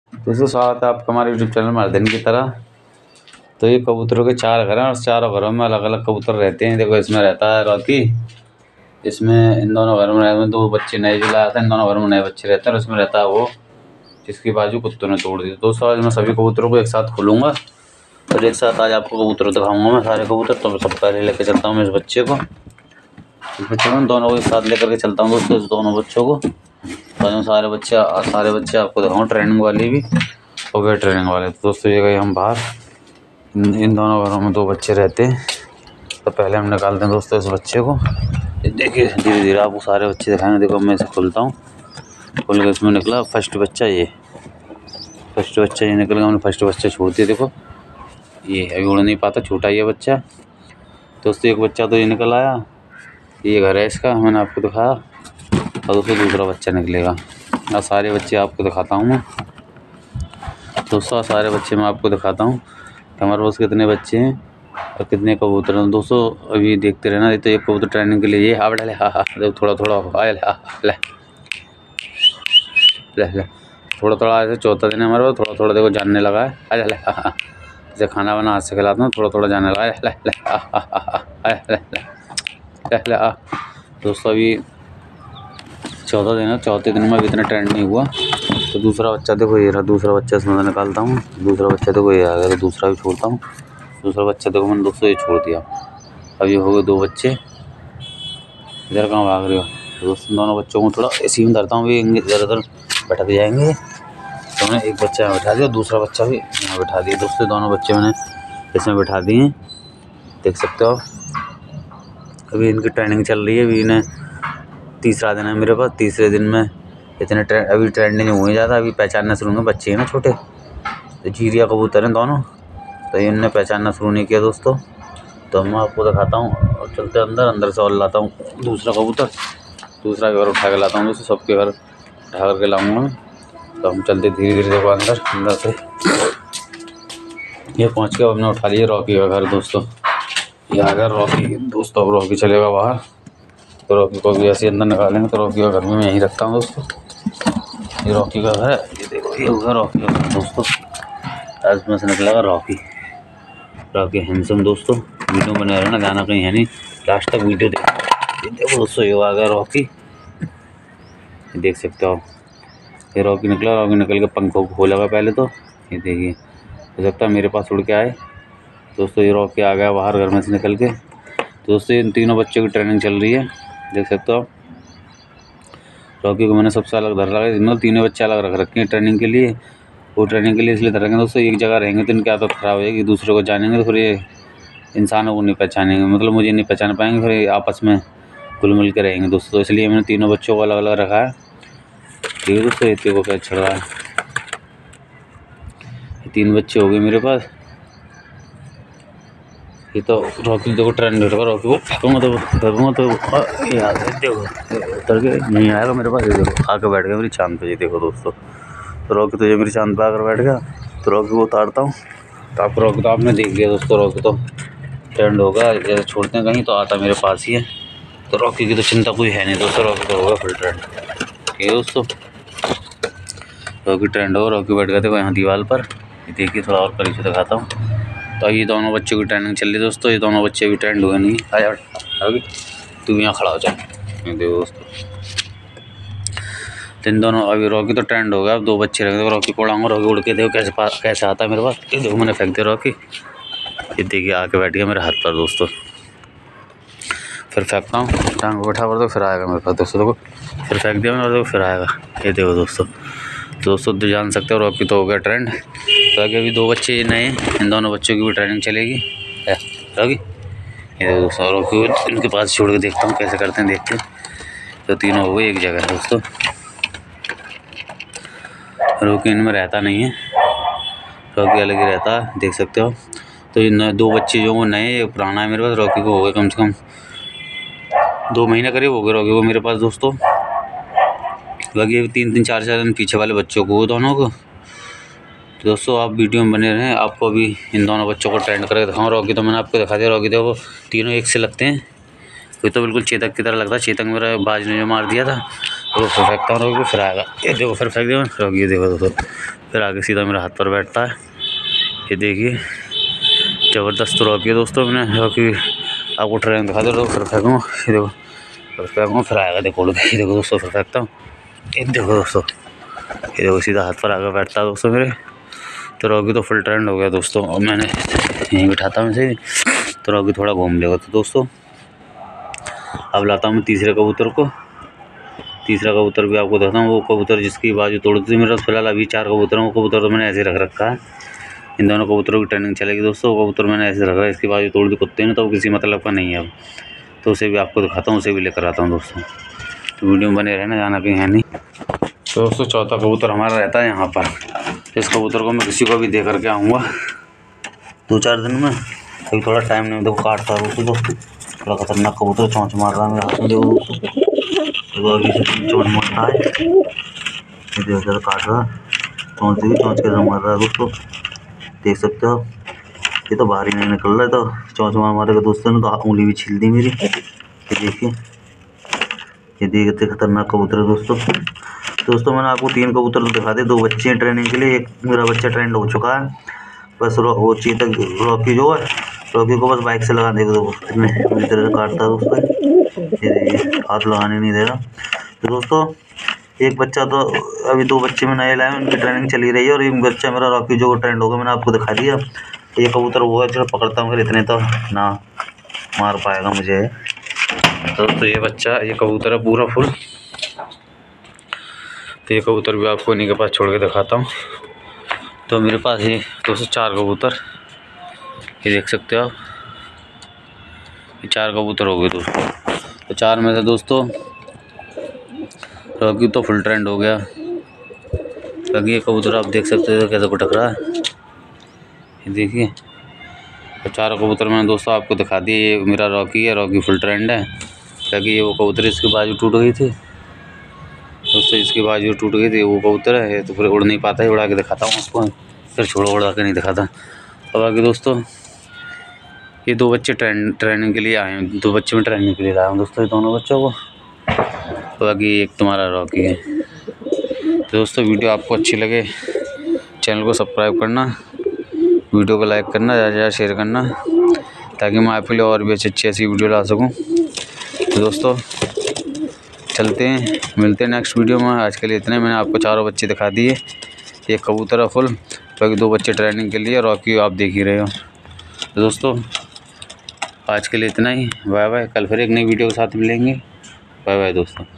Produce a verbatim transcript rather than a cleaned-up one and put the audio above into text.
दोस्तों स्वागत है आपका हमारे यूट्यूब चैनल मर्दन की तरह। तो ये कबूतरों के चार घर हैं और चारों घरों में अलग अलग कबूतर रहते हैं। देखो इसमें रहता है रॉकी, इसमें इन दोनों घरों में दो बच्चे नए जो लाया था, इन दोनों घरों में नए बच्चे रहते हैं। और इसमें रहता है वो जिसकी बाजू कुत्तों ने तोड़ दी। दोस्तों आज मैं सभी कबूतरों को एक साथ खोलूँगा और एक साथ आज आपको कबूतर दिखाऊँगा मैं सारे कबूतर। तो मैं सब पहले लेकर चलता हूँ मैं इस बच्चे को इस बच्चे को दोनों को एक साथ लेकर के चलता हूँ दोस्तों, इस दोनों बच्चों को। तो सारे बच्चे सारे बच्चे आपको दिखाऊँ, ट्रेनिंग वाली भी और गए ट्रेनिंग वाले। तो दोस्तों ये गए हम बाहर, इन दोनों घरों में दो बच्चे रहते हैं। तो पहले हम निकालते हैं दोस्तों इस बच्चे को। देखिए धीरे धीरे आपको सारे बच्चे दिखाएंगे। देखो मैं इसे खोलता हूँ, खोल के इसमें निकला फर्स्ट बच्चा। ये फर्स्ट बच्चा ये निकल गया, हमने फर्स्ट बच्चा छोड़ दिया। देखो ये अभी उड़ नहीं पाता, छोटा ही है बच्चा। दोस्तों एक बच्चा तो ये निकल आया, ये घर है इसका, मैंने आपको दिखाया। और दोस्तों दूसरा बच्चा निकलेगा। और सारे बच्चे आपको दिखाता हूँ मैं दोस्तों, सारे बच्चे मैं आपको दिखाता हूँ हमारे पास कितने बच्चे हैं और कितने कबूतर हैं। दोस्तों अभी देखते रहना। तो एक कबूतर ट्रेनिंग के लिए ये हाँ ले हाँ हाँ देखो थोड़ा थोड़ा आया ले हाँ ले ले ले थोड़ा थोड़ा ऐसे चौथा दिन है हमारे पास, थोड़ा थोड़ा देखो जानने लगा है। आया ले हाँ हाँ जैसे खाना वाना हाथ से खिलाता हूँ, थोड़ा थोड़ा जानने लगा है। ले ले हाँ हाँ हाँ आया ले ले ले आ। दोस्तों अभी चौथा दिन है, चौथे दिन में अभी इतना ट्रेंड नहीं हुआ। तो दूसरा बच्चा देखो ये रहा, दूसरा बच्चा इसमें निकालता हूँ। दूसरा बच्चा देखो ये आ गया, तो दूसरा भी छोड़ता हूँ। दूसरा बच्चा देखो मैंने दोस्तों ये छोड़ दिया। अब ये हो गए दो बच्चे। इधर कहाँ भाग रहे हो? तो दोस्तों दोनों बच्चों को थोड़ा इसी में धरता हूँ, ये इधर उधर बैठक जाएंगे। तो मैंने एक बच्चा यहाँ बैठा दिया, दूसरा बच्चा भी यहाँ बैठा दिया। दोस्तों दोनों बच्चे मैंने इसमें बैठा दिए, देख सकते हो आप। अभी इनकी ट्रेनिंग चल रही है, अभी इन्हें तीसरा दिन है मेरे पास। तीसरे दिन में इतने ट्रेंड अभी ट्रेंडिंग हुए ज़्यादा, अभी पहचानना शुरू होंगे। बच्चे हैं ना छोटे, तो जीरिया कबूतर हैं दोनों, तो इनने पहचानना शुरू नहीं किया दोस्तों। तो मैं आपको दिखाता हूँ और चलते अंदर अंदर से और लाता हूँ दूसरा कबूतर। दूसरा घर उठा के लाता हूँ दोस्तों, सबके घर उठा करके लाऊंगा मैं। तो हम चलते धीरे धीरे देखो अंदर अंदर से ये पहुँच के हमने उठा लिया रॉकी का घर दोस्तों। ये आ गया रॉकी दोस्तों। अब रॉकी चलेगा बाहर, तो रॉकी को भी ऐसे अंदर निकालेंगे। तो रॉकी का घर में मैं यहीं रखता हूँ दोस्तों। ये रॉकी का घर है, ये देखो ये होगा रॉकी का घर दोस्तों। आज में से निकलेगा रॉकी, रॉकी हैंडसम दोस्तों। वीडियो बना रहे ना, गाना कहीं है नहीं, लास्ट तक वीडियो देखो। ये देखो दोस्तों ये आ गया रॉकी, देख सकते हो। ये रॉकी निकला, रॉकी निकल के पंखों को खोलेगा पहले तो। ये देखिए हो सकता है मेरे पास उड़ के आए दोस्तों। ये रॉकी आ गया बाहर घर में से निकल के। दोस्तों इन तीनों बच्चों की ट्रेनिंग चल रही है, देख सकते हो। रॉकी को मैंने सबसे अलग धर रखा, मतलब तीनों बच्चे अलग रख रखे हैं ट्रेनिंग के लिए। वो ट्रेनिंग के लिए इसलिए धरेंगे दोस्तों, एक जगह रहेंगे तो इनकी आदत खराब होगी, दूसरे को जानेंगे तो फिर ये इंसानों को नहीं पहचानेंगे, मतलब मुझे नहीं पहचान पाएंगे, फिर ये आपस में घुल मिल के रहेंगे दोस्तों। तो इसलिए मैंने तीनों बच्चों को अलग अलग रखा है। ठीक है दोस्तों, इतने को क्या चढ़ रहा है। तीन बच्चे हो गए मेरे पास। ये तो रॉकी देखो ट्रेंड होगा, रॉकी को फेंकूंगा तो फेंकूंगा तो यार देखो उतर के नहीं आएगा मेरे पास। ये देखो आके बैठ गया मेरी चांद पे। ये देखो दोस्तों, तो रॉकी तो ये मेरी चांद पे आकर बैठ गया। तो रॉकी को उतारता हूँ। तो आप रॉकी तो आपने देख लिया दोस्तों, रॉकी तो ट्रेंड होगा, जैसे छोड़ते हैं कहीं तो आता मेरे पास ही है। तो रॉकी की तो चिंता कोई है नहीं दोस्तों, रॉकी तो होगा फुल ट्रेंड। ठीक है दोस्तों, रॉकी ट्रेंड होगा। रॉकी बैठ गए थे यहाँ दीवार पर। ये देखिए थोड़ा और करीब से दिखाता हूँ। तो ये दोनों बच्चों की ट्रेनिंग चल रही है दोस्तों। ये दोनों बच्चे भी ट्रेंड हुए नहीं। आया अभी तू यहाँ खड़ा हो जा। देखो दोस्तों इन दोनों, अभी रॉकी तो ट्रेंड हो गया। अब दो बच्चे रह गए, रॉकी को उड़ाऊंगा। रॉकी उड़ के देखो कैसे पास कैसे आता है मेरे पास। ये देखो मैंने फेंक दिया रॉकी, ये देखिए आके बैठ गया मेरे हाथ पर दोस्तों। फिर फेंकता हूँ, टांग को बैठा कर दो, फिर आएगा मेरे पास दोस्तों। देखो फिर फेंक दिया मैंने, देखो फिर आएगा। ये देखो दोस्तों, दोस्तों तो जान सकते हो रॉकी तो हो गया ट्रेंड। तो आगे अभी दो बच्चे नए, इन दोनों बच्चों की भी ट्रेनिंग चलेगी। रॉकी ये देखो दोस्तों, रॉकी इनके पास छोड़ के देखता हूँ कैसे करते हैं, देखते हैं। तो तीनों हो गए एक जगह दोस्तों। रॉकी इनमें रहता नहीं है, रॉकी अलग ही रहता है, देख सकते हो। तो ये दो बच्चे जो वो नए, पुराना है मेरे पास। रॉकी को हो गए कम से कम दो महीने करीब हो गए रॉकी को मेरे पास दोस्तों। बाकी तीन तीन चार चार दिन पीछे वाले बच्चों को, दोनों को। तो दोस्तों आप वीडियो में बने रहें, आपको अभी इन दोनों बच्चों को ट्रेंड करके दिखाऊँ। रॉकी तो मैंने आपको दिखा दिया। रॉकी देखो तीनों एक से लगते हैं, कोई तो बिल्कुल चेतक की तरह लगता है। चेतक मेरा बाज ने जो मार दिया था, तो फिर फेंकता हूँ रॉकी को, फिर आएगा। ये देखो फिर फेंक दिया रॉकी। ये देखो दोस्तों फिर आगे सीधा मेरे हाथ पर बैठता है। ये देखिए ज़बरदस्त रॉकी है दोस्तों। मैंने रॉकी आपको ट्रेन दिखा दो, फिर फेंकूँ, ये देखो फिर फेंकूँ, फिर आएगा देखो उड़ के। ये देखो दोस्तों फिर फेंकता हूँ, ये देखो दोस्तों, ये देखो सीधा हाथ पर आकर बैठता है दोस्तों मेरे। तो रॉकी तो फुल ट्रेंड हो गया दोस्तों। और मैंने यहीं बिठाता हूँ इसे, तो रॉकी थोड़ा घूम लेगा। तो दोस्तों अब लाता हूँ मैं तीसरे कबूतर को। तीसरा कबूतर भी आपको दिखाता हूँ। वो कबूतर जिसकी बाजू तोड़ दी थी मेरा, फिलहाल अभी चार कबूतर हैं। वो कबूतर तो मैंने ऐसे रख रखा है। इन दोनों कबूतरों की ट्रेनिंग चलेगी दोस्तों। वो कबूतर मैंने ऐसे रख रखा है, इसकी बाजू तोड़ दी कुत्ते ने, तो वो किसी मतलब का नहीं है अब। तो उसे भी आपको दिखाता हूँ, उसे भी लेकर आता हूँ दोस्तों। तो वीडियो में बने रहना, जाना कहीं है नहीं। तो दोस्तों चौथा कबूतर हमारा रहता है यहाँ पर। इस कबूतर को मैं किसी को भी दे करके आऊँगा दो चार दिन में। अभी थोड़ा टाइम नहीं, देखो काटता है दोस्तों। दोस्तों थोड़ा खतरनाक कबूतर चोंच मार रहा है मेरे हाथ में, देखो देखो अभी से चोंच मारता है। ये देखो ज़रा काट रहा है, चोंच से भी चोंच कैसे मार रहा है दोस्तों, देख सकते हो। ये तो बाहर ही नहीं निकल रहा है, तो चोंच मार मारेगा दोस्तों ने, तो उंगली भी छील दी मेरी। ये देखिए, ये देखिए कितने खतरनाक कबूतर है दोस्तों। दोस्तों मैंने आपको तीन कबूतर तो दिखा दे, दो बच्चे हैं ट्रेनिंग के लिए, एक मेरा बच्चा ट्रेंड हो चुका है। बस वो चीतक रॉकी जो है, रॉकी को बस बाइक से लगा देगा, देखो कितने पूरी तरह से काटता है दोस्तों। ये देखिए हाथ लगाने नहीं दे रहा। तो दोस्तों एक बच्चा तो, अभी दो बच्चे में नए लाए हैं, उनकी ट्रेनिंग चली रही है। और एक बच्चा मेरा रॉकी जो ट्रेंड होगा, मैंने आपको दिखा दिया। ये कबूतर वो है जो पकड़ता हूँ, फिर इतने तो ना मार पाएगा मुझे। तो दोस्तों ये बच्चा, ये कबूतर है पूरा फुल। तो ये कबूतर भी आपको इन्हीं के पास छोड़ के दिखाता हूँ। तो मेरे पास ये दोस्तों चार कबूतर, ये देख सकते हो आप, ये चार कबूतर हो गए दोस्तों। तो चार में से दोस्तों रॉकी तो फुल ट्रेंड हो गया। बाकी ये कबूतर आप देख सकते हो कैसे भटक रहा है, ये देखिए। तो चार कबूतर मैंने दोस्तों आपको दिखा दिए। ये मेरा रॉकी है, रॉकी फुल ट्रेंड है। बाकी ये वो कबूतर, इसकी बाजू टूट गई थी दोस्तों, इसकी बाजू टूट गई थी। वो कबूतर है तो फिर उड़ नहीं पाता है, उड़ा के दिखाता हूँ आपको, फिर छोड़ो उड़ा के नहीं दिखाता। तो बाकी दोस्तों ये दो बच्चे ट्रेन ट्रेनिंग के लिए आए हैं, दो बच्चे में ट्रेनिंग के लिए लाया हूँ दोस्तों, ये दोनों बच्चों को। तो बाकी एक तुम्हारा रॉकी है। तो दोस्तों वीडियो आपको अच्छी लगे चैनल को सब्सक्राइब करना, वीडियो को लाइक करना, ज़्यादा से ज़्यादा शेयर करना, ताकि मैं आपके लिए और भी अच्छी अच्छी ऐसी वीडियो ला सकूँ। तो दोस्तों चलते हैं, मिलते हैं नेक्स्ट वीडियो में। आज के लिए इतने, मैंने आपको चारों बच्चे दिखा दिए। एक कबूतर है फुल, बाकी दो बच्चे ट्रेनिंग के लिए, रॉकी आप देख ही रहे हो। तो दोस्तों आज के लिए इतना ही, बाय बाय। कल फिर एक नई वीडियो के साथ मिलेंगे। बाय बाय दोस्तों।